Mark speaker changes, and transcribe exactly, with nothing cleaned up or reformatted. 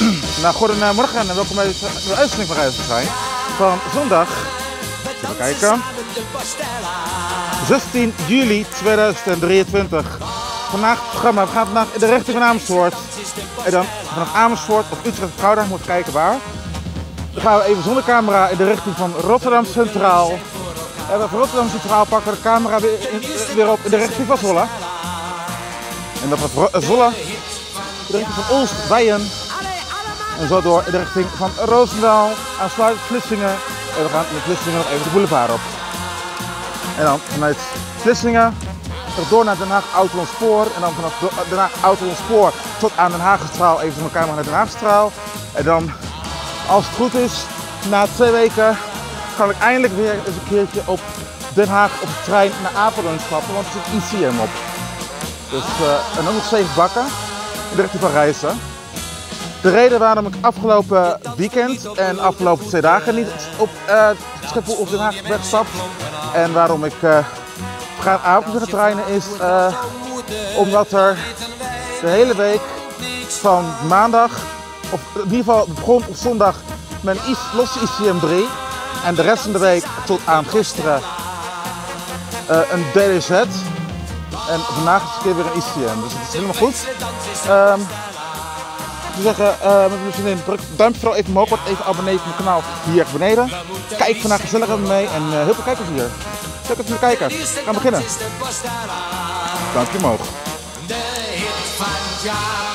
Speaker 1: Nou, goedemorgen en welkom bij de uitzending van Reizigertrein van zondag, even kijken, zestien juli tweeduizend drieëntwintig. Vandaag het programma, we gaan vandaag in de richting van Amersfoort en dan vanaf Amersfoort of Utrecht of Gouda, moet kijken waar. Dan gaan we even zonder camera in de richting van Rotterdam Centraal. En van Rotterdam Centraal pakken we de camera weer, in, weer op in de richting van Zwolle. En dan van Zwolle in de richting van Olst-Bijen. En zo door in de richting van Roosendaal, aansluitend Vlissingen. En we gaan met Vlissingen nog even de boulevard op. En dan vanuit Vlissingen door naar Den Haag Oud-Hollandspoor. En dan vanaf Den Haag Oud-Hollandspoor tot aan Den Haagstraal even van elkaar naar Den Haagstraal. En dan, als het goed is, na twee weken kan ik eindelijk weer eens een keertje op Den Haag op de trein naar Apeldoorn stappen, want er zit I C M op. Dus, uh, en dan nog zeven bakken in de richting van Rijssen. De reden waarom ik afgelopen weekend en afgelopen twee dagen niet op uh, Schiphol of Den Haag ben gestapt en waarom ik uh, avond ga trainen is uh, omdat er de hele week van maandag, of in ieder geval begon op zondag met een losse I C M drie en de rest van de week tot aan gisteren uh, een D D Z en vandaag is het keer weer een I C M, dus het is helemaal goed. Um, Ik zou zeggen, uh, met mijn vriendin, druk duimpje vooral even omhoog, word even abonnee op mijn kanaal hier beneden. Kijk vandaag gezellig met me mee en uh, heel veel kijkers hier. Leuk dat jullie kijken. We gaan beginnen. Duimpje omhoog.